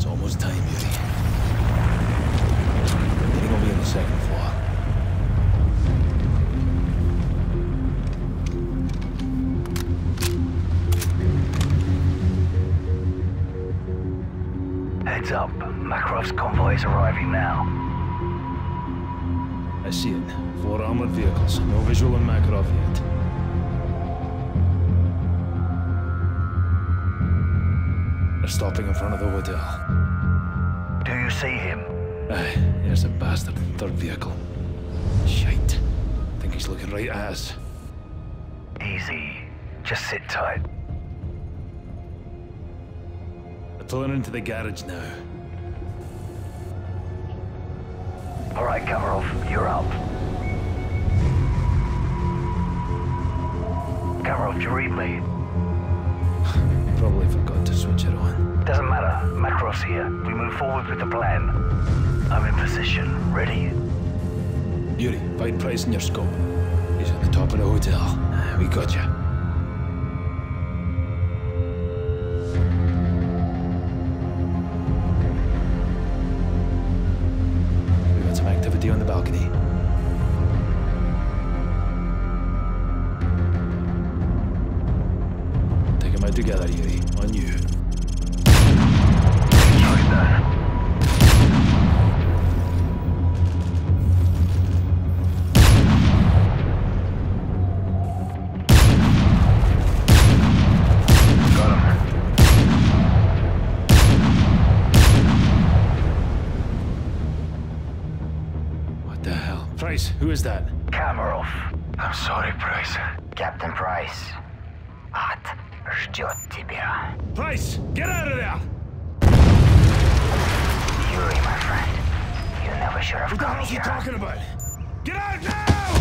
It's almost time, Yuri. Meeting will be on the second floor. Heads up. Makarov's convoy is arriving now. I see it. 4 armored vehicles. No visual on Makarov yet. They're stopping in front of the hotel. Do you see him? Aye, there's a bastard in third vehicle. Shite. Think he's looking right at us. Easy. Just sit tight. They're pulling into the garage now. All right, Kamarov, you're up. Kamarov, do you read me? Probably forgot to switch it on. Doesn't matter. Makarov's here. We move forward with the plan. I'm in position. Ready? Yuri, find Price in your scope. He's at the top of the hotel. We got you. We got some activity on the balcony. Take them out together, Yuri. On you. Right there. Price, who is that? Kamarov. I'm sorry, Price. Captain Price. Ад ждет тебя. Price, get out of there! Yuri, my friend. You never should have What the come hell's he here. talking about? Get out now!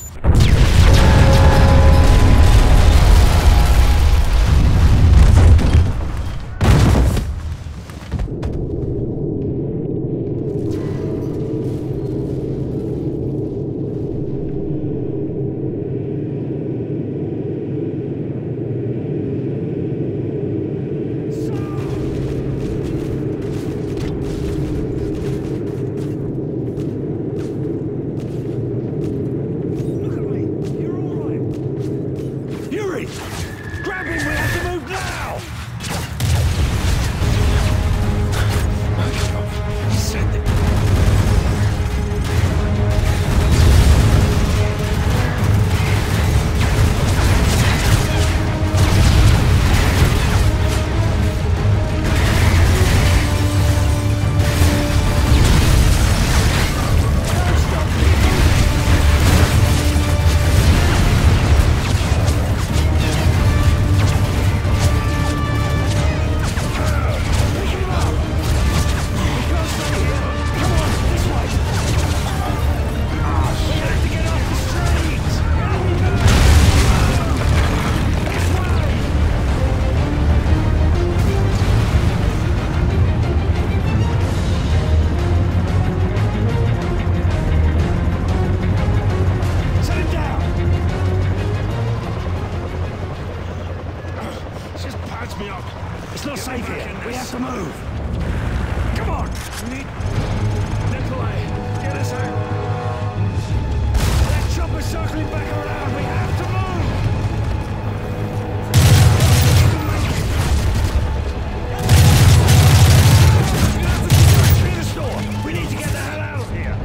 It's not safe here. We have to move. Come on. Nikolai, get us out. That chopper's circling back around. We have to move. We have to secure the store. We need to get the hell out of here.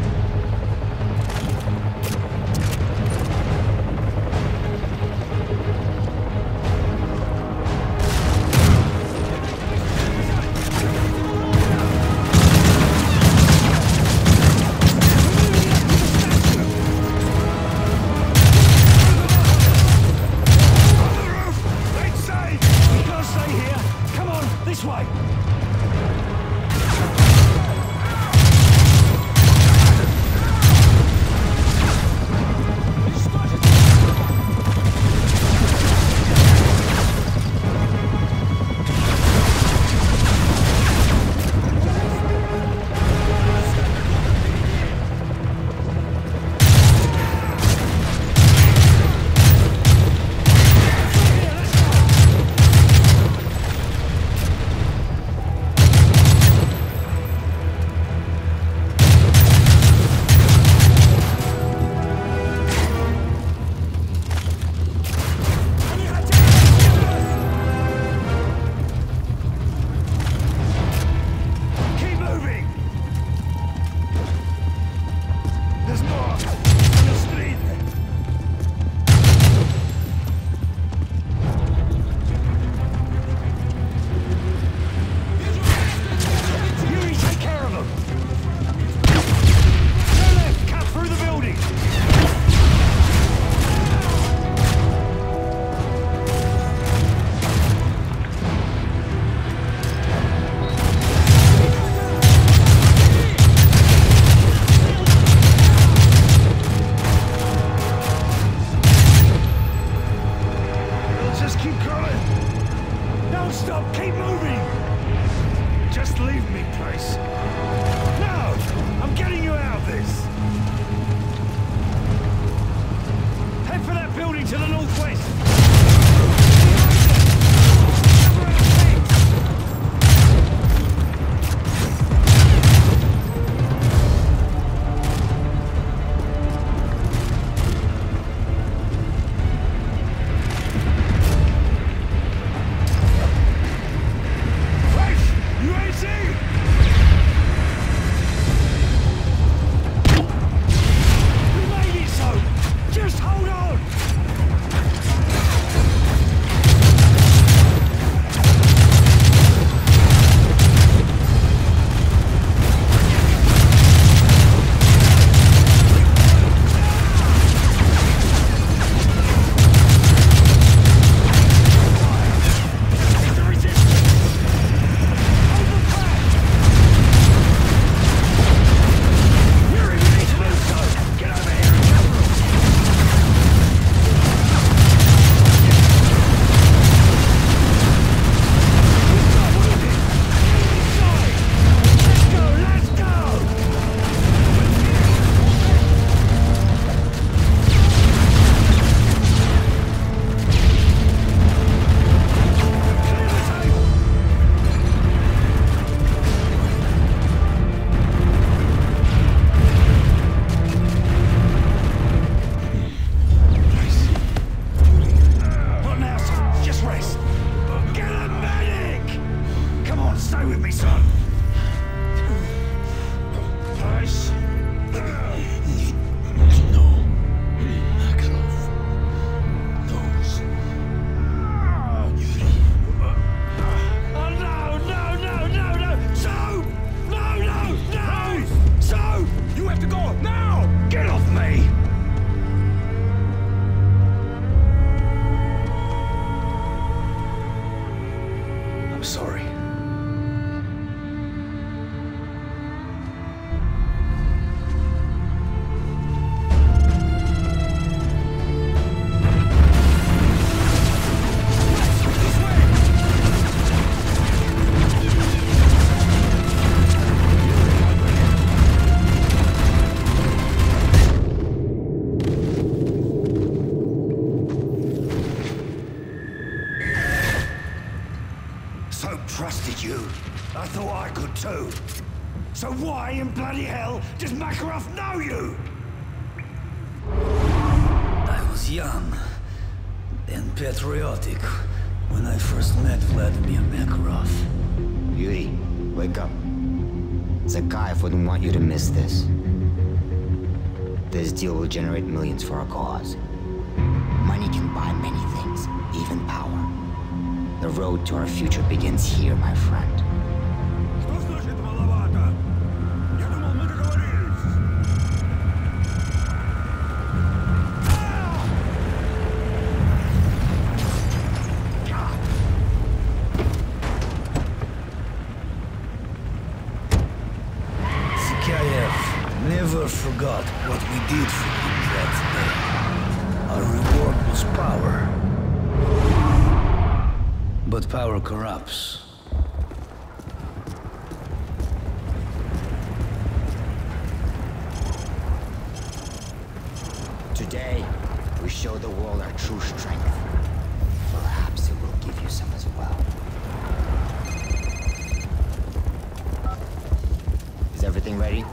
Stay with me, son. Price. No. Makarov knows. Yuri. Oh, no! So! No! So! You have to go now! Get off me! I'm sorry. Trusted you. I thought I could too. So why in bloody hell does Makarov know you? I was young and patriotic when I first met Vladimir Makarov. Yuri, wake up. Zakhaev wouldn't want you to miss this. This deal will generate millions for our cause. Money can buy many things, even power. The road to our future begins here, my friend. Что значит маловато? Я думал, мы договорились. Zakhaev never forgot what we did for him that day. Our reward was power. But power corrupts. Today, we show the world our true strength. Perhaps it will give you some as well. Is everything ready?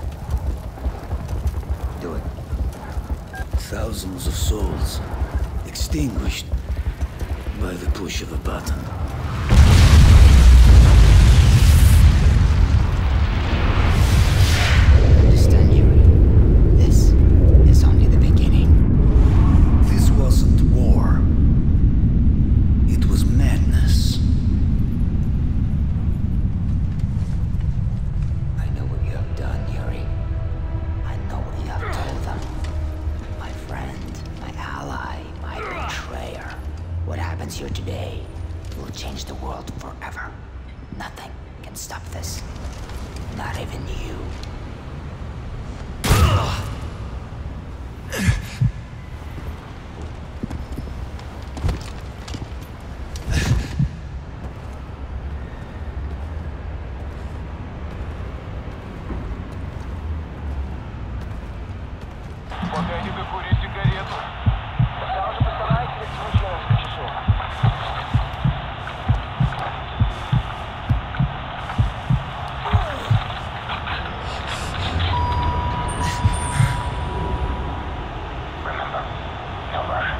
Do it. Thousands of souls extinguished by the push of a button. Understand, Yuri. This is only the beginning. This wasn't war. It was madness. I know what you have done, Yuri. I know what you have told them. My friend, my ally, my betrayer. What happens here today will change the world forever. Nothing can stop this. Not even you. Погоди-ка курить сигарету. Тогда уже постарайся ведь случай несколько часов. Remember, no rush.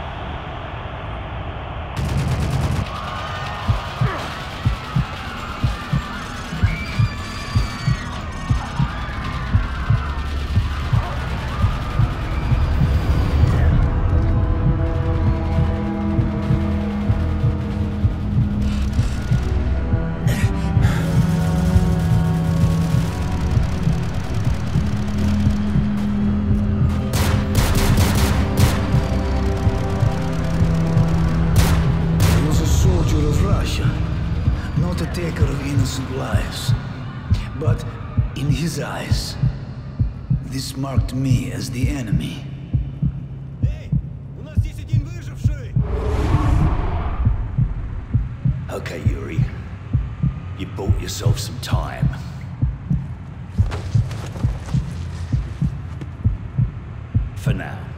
Not a taker of innocent lives. But in his eyes, this marked me as the enemy. Okay, Yuri. You bought yourself some time. For now.